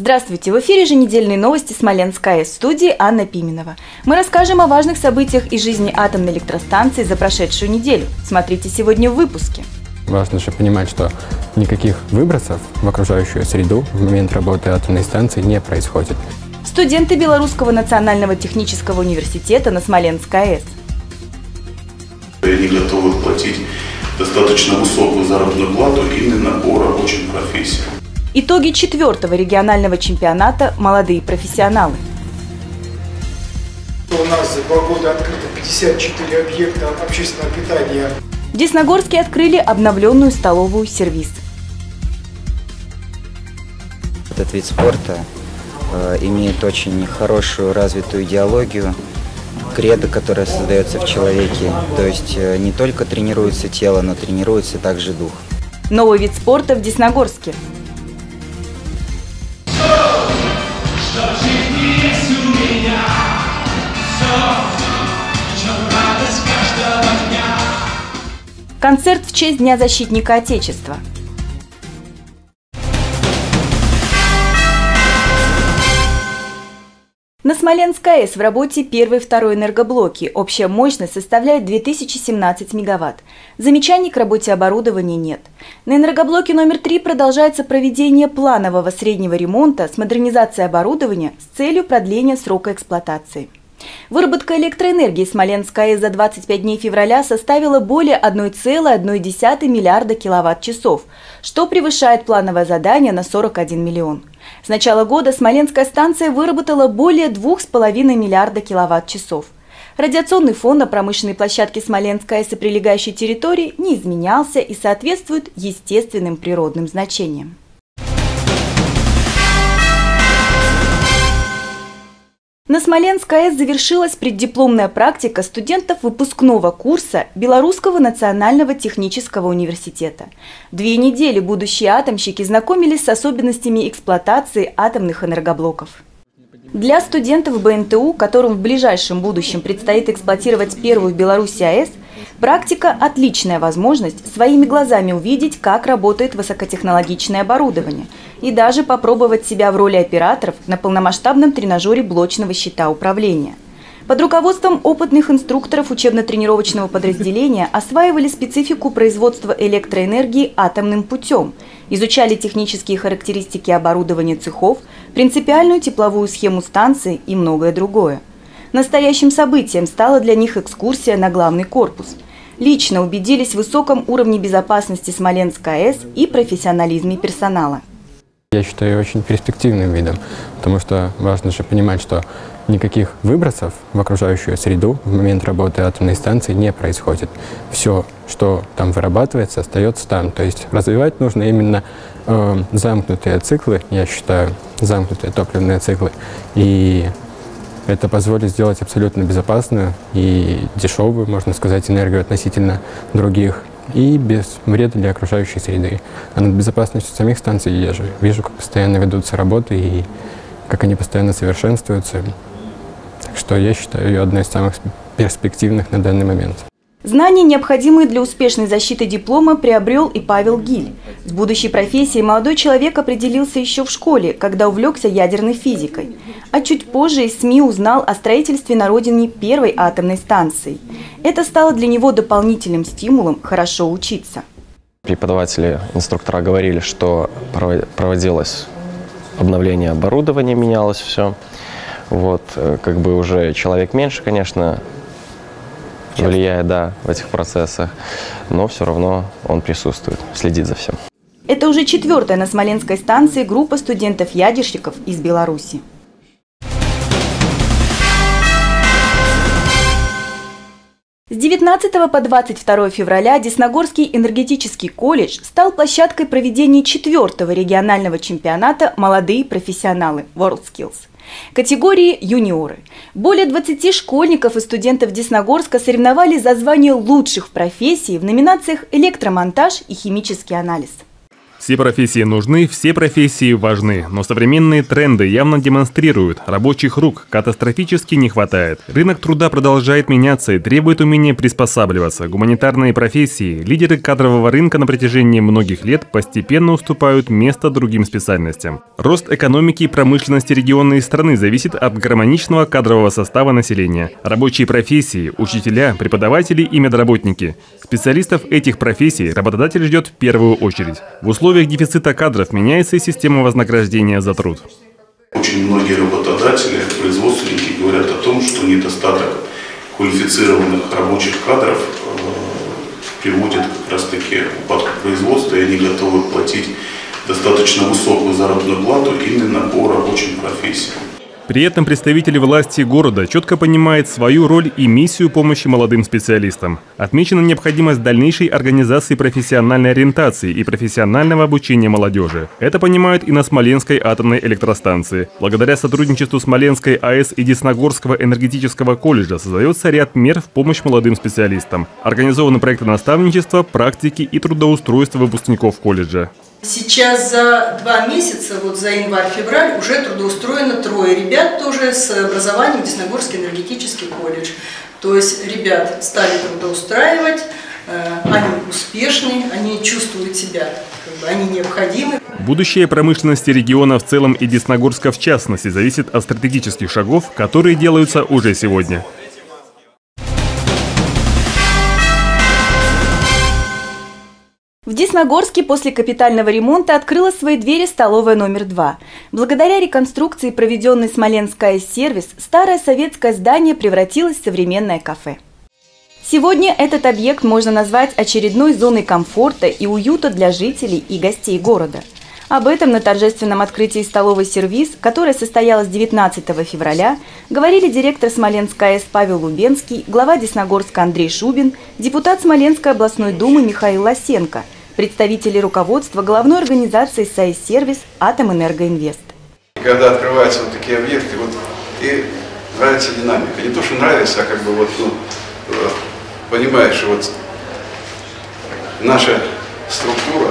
Здравствуйте! В эфире еженедельные новости Смоленск АЭС, в студии Анна Пименова. Мы расскажем о важных событиях из жизни атомной электростанции за прошедшую неделю. Смотрите сегодня в выпуске. Важно же понимать, что никаких выбросов в окружающую среду в момент работы атомной станции не происходит. Студенты Белорусского национального технического университета на Смоленск АЭС. Они готовы платить достаточно высокую заработную плату именно по рабочим профессиям. Итоги 4-го регионального чемпионата «Молодые профессионалы». У нас за 2 года открыто 54 объекта общественного питания. В Десногорске открыли обновленную столовую «Сервис». Этот вид спорта имеет очень хорошую развитую идеологию, кредо, которое создается в человеке. То есть не только тренируется тело, но тренируется также дух. Новый вид спорта в Десногорске. Концерт в честь Дня защитника Отечества. На Смоленск АЭС в работе первый и второй энергоблоки. Общая мощность составляет 2017 мегаватт. Замечаний к работе оборудования нет. На энергоблоке номер 3 продолжается проведение планового среднего ремонта с модернизацией оборудования с целью продления срока эксплуатации. Выработка электроэнергии Смоленск АЭС за 25 дней февраля составила более 1,1 миллиарда киловатт-часов, что превышает плановое задание на 41 миллион. С начала года Смоленская станция выработала более 2,5 миллиарда киловатт-часов. Радиационный фон на промышленной площадке Смоленск АЭС и прилегающей территории не изменялся и соответствует естественным природным значениям. На Смоленск АЭС завершилась преддипломная практика студентов выпускного курса Белорусского национального технического университета. 2 недели будущие атомщики знакомились с особенностями эксплуатации атомных энергоблоков. Для студентов БНТУ, которым в ближайшем будущем предстоит эксплуатировать первую в Беларуси АЭС, практика – отличная возможность своими глазами увидеть, как работает высокотехнологичное оборудование, и даже попробовать себя в роли операторов на полномасштабном тренажере блочного щита управления. Под руководством опытных инструкторов учебно-тренировочного подразделения осваивали специфику производства электроэнергии атомным путем, изучали технические характеристики оборудования цехов, принципиальную тепловую схему станции и многое другое. Настоящим событием стала для них экскурсия на главный корпус. Лично убедились в высоком уровне безопасности Смоленск АЭС и профессионализме персонала. Я считаю очень перспективным видом, потому что важно же понимать, что никаких выбросов в окружающую среду в момент работы атомной станции не происходит. Все, что там вырабатывается, остается там. То есть развивать нужно именно замкнутые циклы, я считаю, замкнутые топливные циклы. И это позволит сделать абсолютно безопасную и дешевую, можно сказать, энергию относительно других и без вреда для окружающей среды. А над безопасностью самих станций я же вижу, как постоянно ведутся работы и как они постоянно совершенствуются. Так что я считаю ее одной из самых перспективных на данный момент. Знания, необходимые для успешной защиты диплома, приобрел и Павел Гиль. С будущей профессией молодой человек определился еще в школе, когда увлекся ядерной физикой. А чуть позже из СМИ узнал о строительстве на родине первой атомной станции. Это стало для него дополнительным стимулом хорошо учиться. Преподаватели, инструктора говорили, что проводилось обновление оборудования, менялось все. Вот, как бы уже человек меньше, конечно, влияет, да, в этих процессах, но все равно он присутствует, следит за всем. Это уже 4-я на Смоленской станции группа студентов-ядерщиков из Беларуси. С 19 по 22 февраля Десногорский энергетический колледж стал площадкой проведения 4-го регионального чемпионата «Молодые профессионалы» WorldSkills. Категории «Юниоры». Более 20 школьников и студентов Десногорска соревновались за звание лучших в профессии в номинациях «Электромонтаж» и «Химический анализ». Все профессии нужны, все профессии важны, но современные тренды явно демонстрируют, рабочих рук катастрофически не хватает. Рынок труда продолжает меняться и требует умения приспосабливаться. Гуманитарные профессии, лидеры кадрового рынка на протяжении многих лет постепенно уступают место другим специальностям. Рост экономики и промышленности региона и страны зависит от гармоничного кадрового состава населения. Рабочие профессии, учителя, преподаватели и медработники. Специалистов этих профессий работодатель ждет в первую очередь. В условиях дефицита кадров меняется и система вознаграждения за труд. Очень многие работодатели, производственники говорят о том, что недостаток квалифицированных рабочих кадров приводит как раз-таки к упадку производства, и они готовы платить достаточно высокую заработную плату именно по рабочим профессиям. При этом представители власти города четко понимают свою роль и миссию помощи молодым специалистам. Отмечена необходимость дальнейшей организации профессиональной ориентации и профессионального обучения молодежи. Это понимают и на Смоленской атомной электростанции. Благодаря сотрудничеству Смоленской АЭС и Десногорского энергетического колледжа создается ряд мер в помощь молодым специалистам. Организованы проекты наставничества, практики и трудоустройства выпускников колледжа. Сейчас за 2 месяца, вот за январь-февраль, уже трудоустроено 3 ребят тоже с образованием Десногорский энергетический колледж. То есть ребят стали трудоустраивать, они успешны, они чувствуют себя, они необходимы. Будущее промышленности региона в целом и Десногорска в частности зависит от стратегических шагов, которые делаются уже сегодня. В Десногорске после капитального ремонта открыла свои двери столовая номер 2. Благодаря реконструкции, проведенной Смоленской АЭС-сервис, старое советское здание превратилось в современное кафе. Сегодня этот объект можно назвать очередной зоной комфорта и уюта для жителей и гостей города. Об этом на торжественном открытии столовой «Сервис», которое состоялось 19 февраля, говорили директор Смоленской АЭС Павел Лубенский, глава Десногорска Андрей Шубин, депутат Смоленской областной думы Михаил Лосенко, представители руководства головной организации САЭС-сервис «Атомэнергоинвест». Когда открываются вот такие объекты, вот, и нравится динамика. Не то, что нравится, а как бы вот, понимаешь, вот наша структура,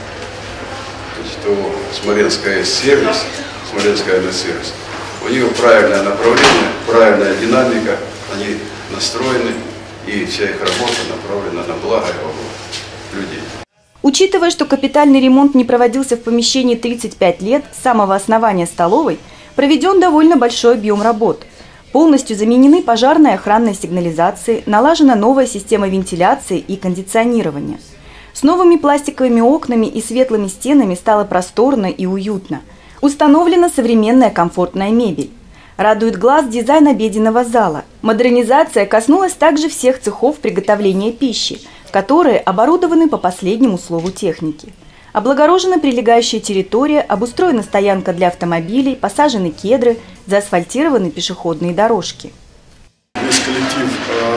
что Смоленская АЭС-сервис, Смоленская АЭС-сервис, у нее правильное направление, правильная динамика, они настроены, и вся их работа направлена на благо людей. Учитывая, что капитальный ремонт не проводился в помещении 35 лет, с самого основания столовой проведен довольно большой объем работ. Полностью заменены пожарные и охранные сигнализации, налажена новая система вентиляции и кондиционирования. С новыми пластиковыми окнами и светлыми стенами стало просторно и уютно. Установлена современная комфортная мебель. Радует глаз дизайн обеденного зала. Модернизация коснулась также всех цехов приготовления пищи, которые оборудованы по последнему слову техники. Облагорожена прилегающая территория, обустроена стоянка для автомобилей, посажены кедры, заасфальтированы пешеходные дорожки. Весь коллектив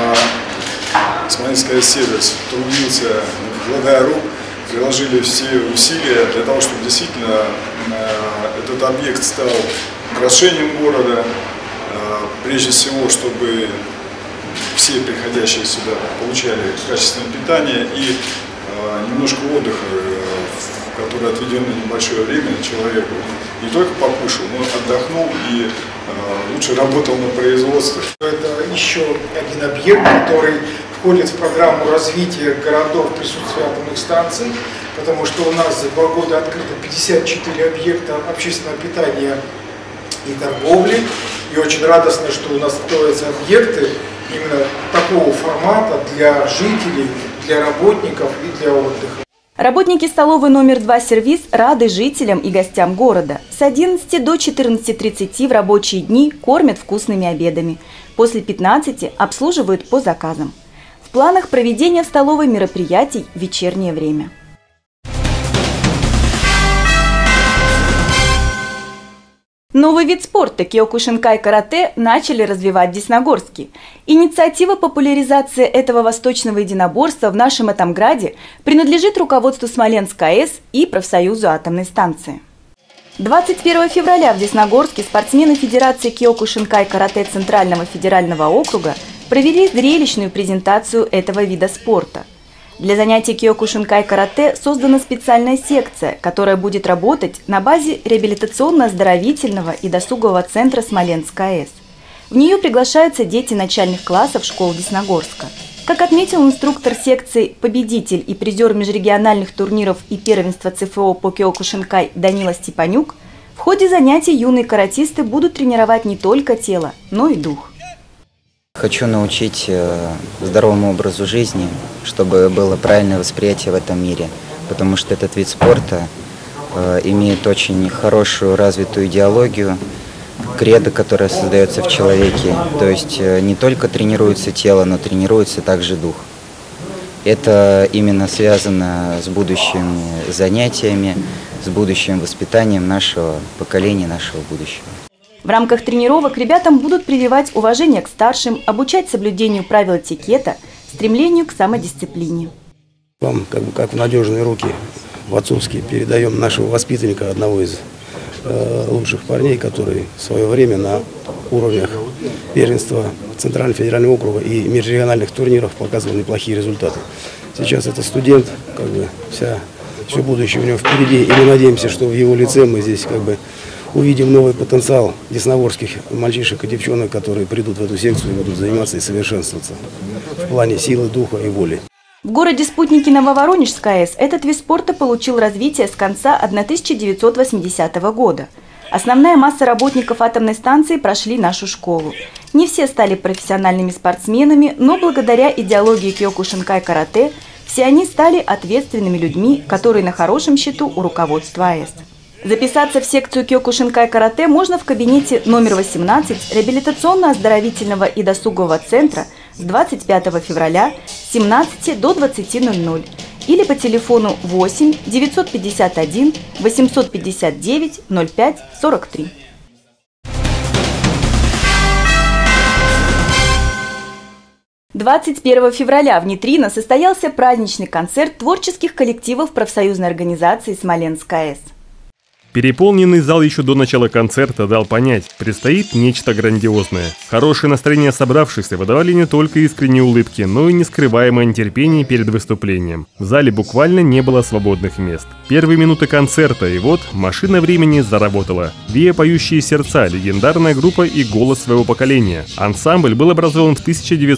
Смоленская АЭС-сервис трудился, вкладая рук, приложили все усилия для того, чтобы действительно этот объект стал украшением города, прежде всего, чтобы все приходящие сюда получали качественное питание и немножко отдыха, в который отведен на небольшое время человеку. Не только покушал, но отдохнул и лучше работал на производстве. Это еще один объект, который входит в программу развития городов присутствия атомных станций, потому что у нас за 2 года открыто 54 объекта общественного питания и торговли. И очень радостно, что у нас строятся объекты именно такого формата для жителей, для работников и для отдыха. Работники столовой номер 2 «Сервис» рады жителям и гостям города. С 11 до 14:30 в рабочие дни кормят вкусными обедами. После 15 обслуживают по заказам. В планах проведения в столовой мероприятий в вечернее время. Новый вид спорта киокушинкай-карате начали развивать в Десногорске. Инициатива популяризации этого восточного единоборства в нашем Атомграде принадлежит руководству Смоленской АЭС и профсоюзу атомной станции. 21 февраля в Десногорске спортсмены Федерации киокушинкай-карате Центрального федерального округа провели зрелищную презентацию этого вида спорта. Для занятий киокушинкай карате создана специальная секция, которая будет работать на базе реабилитационно-оздоровительного и досугового центра Смоленск АЭС. В нее приглашаются дети начальных классов школ Десногорска. Как отметил инструктор секции, победитель и призер межрегиональных турниров и первенства ЦФО по киокушинкай Данила Степанюк, в ходе занятий юные каратисты будут тренировать не только тело, но и дух. Хочу научить здоровому образу жизни, чтобы было правильное восприятие в этом мире, потому что этот вид спорта имеет очень хорошую развитую идеологию, кредо, которое создается в человеке, то есть не только тренируется тело, но тренируется также дух. Это именно связано с будущими занятиями, с будущим воспитанием нашего поколения, нашего будущего. В рамках тренировок ребятам будут прививать уважение к старшим, обучать соблюдению правил этикета, стремлению к самодисциплине. Вам, как в надежные руки, в отцовские, передаем нашего воспитанника, одного из лучших парней, который в свое время на уровнях первенства Центрального федерального округа и межрегиональных турниров показывал неплохие результаты. Сейчас это студент, все будущее у него впереди, и мы надеемся, что в его лице мы здесь увидим новый потенциал десногорских мальчишек и девчонок, которые придут в эту секцию и будут заниматься и совершенствоваться в плане силы, духа и воли. В городе Спутники Нововоронежской АЭС этот вид спорта получил развитие с конца 1980 года. Основная масса работников атомной станции прошли нашу школу. Не все стали профессиональными спортсменами, но благодаря идеологии киокушинкай карате все они стали ответственными людьми, которые на хорошем счету у руководства АЭС. Записаться в секцию киокушинкай карате можно в кабинете номер 18 реабилитационно-оздоровительного и досугового центра с 25 февраля с 17 до 20:00 или по телефону 8 951 859 05 43. – 21 февраля в Нитрино состоялся праздничный концерт творческих коллективов профсоюзной организации «Смоленск АЭС». Переполненный зал еще до начала концерта дал понять, предстоит нечто грандиозное. Хорошее настроение собравшихся выдавали не только искренние улыбки, но и нескрываемое нетерпение перед выступлением. В зале буквально не было свободных мест. Первые минуты концерта, и вот машина времени заработала. «Виа Поющие сердца» – легендарная группа и голос своего поколения. Ансамбль был образован в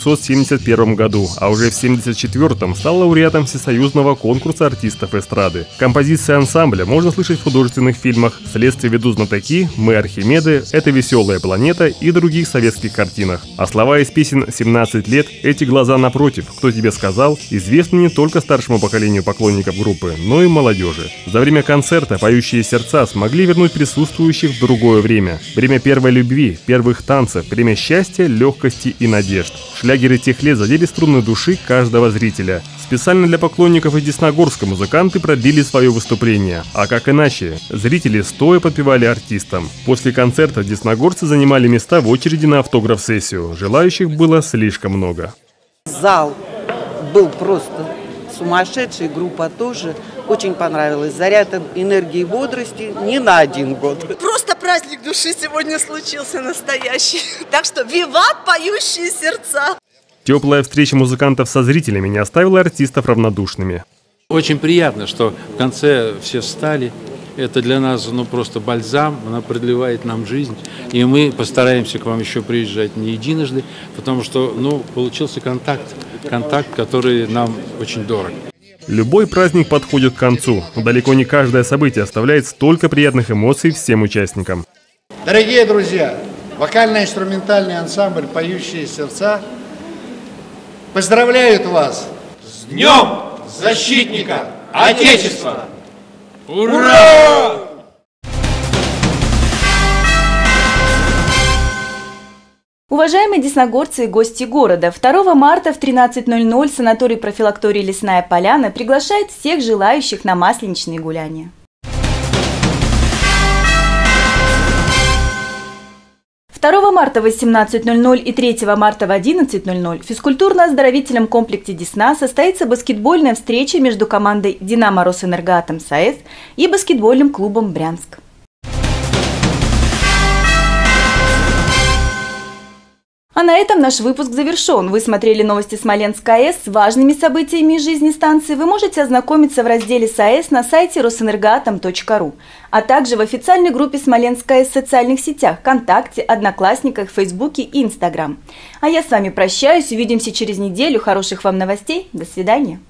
1971 году, а уже в 1974 стал лауреатом всесоюзного конкурса артистов эстрады. Композиции ансамбля можно слышать в художественных фильмах «Следствие ведут знатоки», «Мы Архимеды», «Это веселая планета» и других советских картинах. А слова из песен «17 лет», «Эти глаза напротив», «Кто тебе сказал» известны не только старшему поколению поклонников группы, но и молодежи. За время концерта «Поющие сердца» смогли вернуть присутствующих в другое время. Время первой любви, первых танцев, время счастья, легкости и надежд. Шлягеры тех лет задели струны души каждого зрителя. Специально для поклонников из Десногорска музыканты продлили свое выступление. А как иначе? Зрители стоя подпевали артистам. После концерта десногорцы занимали места в очереди на автограф-сессию. Желающих было слишком много. Зал был просто сумасшедший, группа тоже. Очень понравилось. Заряд энергии и бодрости не на один год. Просто праздник души сегодня случился настоящий. Так что виват поющие сердца! Теплая встреча музыкантов со зрителями не оставила артистов равнодушными. Очень приятно, что в конце все встали. Это для нас просто бальзам, она продлевает нам жизнь. И мы постараемся к вам еще приезжать не единожды, потому что получился контакт, который нам очень дорог. Любой праздник подходит к концу, но далеко не каждое событие оставляет столько приятных эмоций всем участникам. Дорогие друзья, вокально-инструментальный ансамбль «Поющие сердца» поздравляют вас с Днем Защитника Отечества! Ура! Уважаемые десногорцы и гости города, 2 марта в 13:00 санаторий-профилакторий «Лесная поляна» приглашает всех желающих на масленичные гуляния. 2 марта в 18:00 и 3 марта в 11:00 в физкультурно-оздоровительном комплексе Десна состоится баскетбольная встреча между командой «Динамо Росэнергоатом САЭС» и баскетбольным клубом «Брянск». А на этом наш выпуск завершен. Вы смотрели новости Смоленской АЭС. С важными событиями из жизни станции вы можете ознакомиться в разделе САЭС на сайте Росэнергоатом.ру, а также в официальной группе Смоленской АЭС в социальных сетях ВКонтакте, Одноклассниках, Фейсбуке и Инстаграм. А я с вами прощаюсь. Увидимся через неделю. Хороших вам новостей. До свидания.